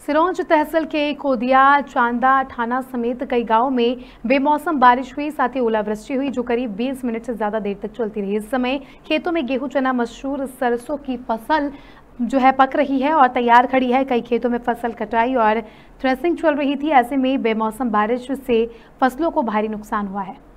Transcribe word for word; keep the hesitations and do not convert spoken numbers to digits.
सिरोंज तहसील के कोदिया चांदा थाना समेत कई गांवों में बेमौसम बारिश हुई, साथ ही ओलावृष्टि हुई जो करीब बीस मिनट से ज्यादा देर तक चलती रही। इस समय खेतों में गेहूं, चना, मसूर, सरसों की फसल जो है पक रही है और तैयार खड़ी है। कई खेतों में फसल कटाई और थ्रेसिंग चल रही थी। ऐसे में बेमौसम बारिश से फसलों को भारी नुकसान हुआ है।